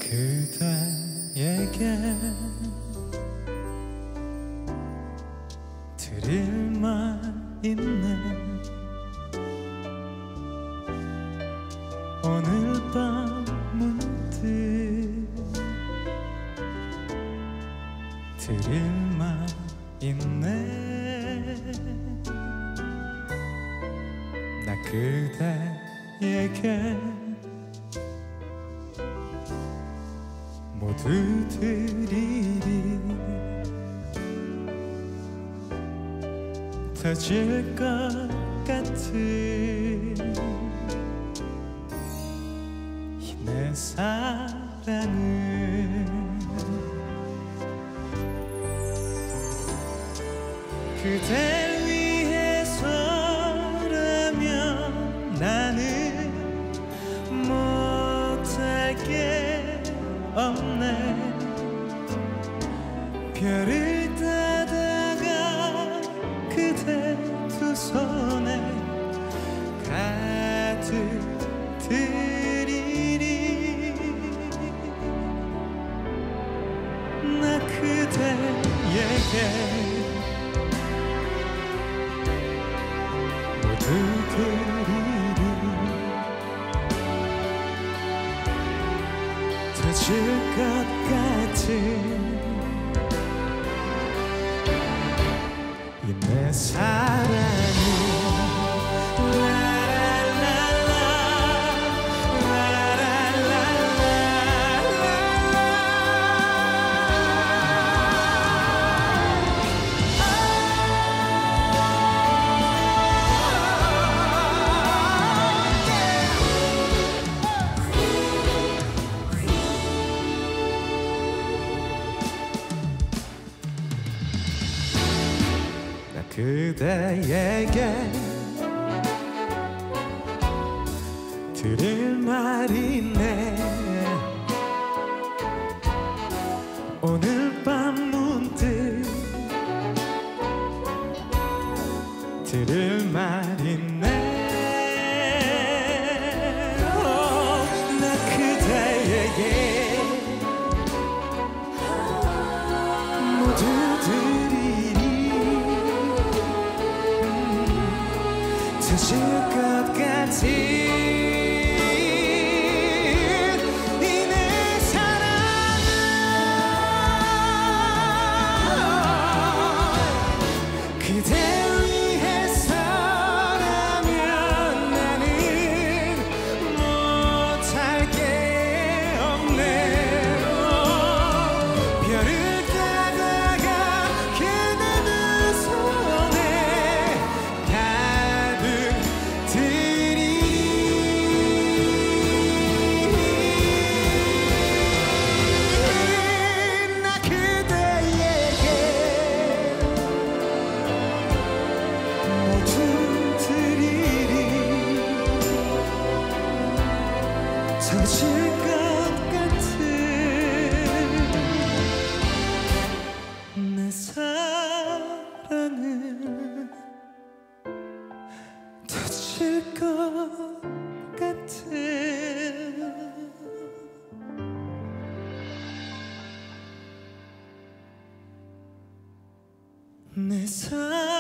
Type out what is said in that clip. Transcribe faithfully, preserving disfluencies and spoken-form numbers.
그대에게 드릴 말 있네. 오늘 밤 문득 드릴 말 있네. 나 그대에게 모두 드리리. 터질 것 같은 내 사랑을 그대 위해서라면 나는 못할 게 없네. 별을 따다가 그대 두 손에 가득 드리리. 나 그대에게 모두 드리리. 터질 것 같은 이 내 사랑이 그대에게 드릴 말이 있네. 오늘 밤 문득 드릴 말이 있네. 나 그대에게 모두 드리리. 터질 것 같은 이 내 사랑은 그대 위해서라면 나는 못할 게 없네. 별을 따다가 그대 두 손에 터질 것 같은 내 사랑은 터질 것 같은 내 사랑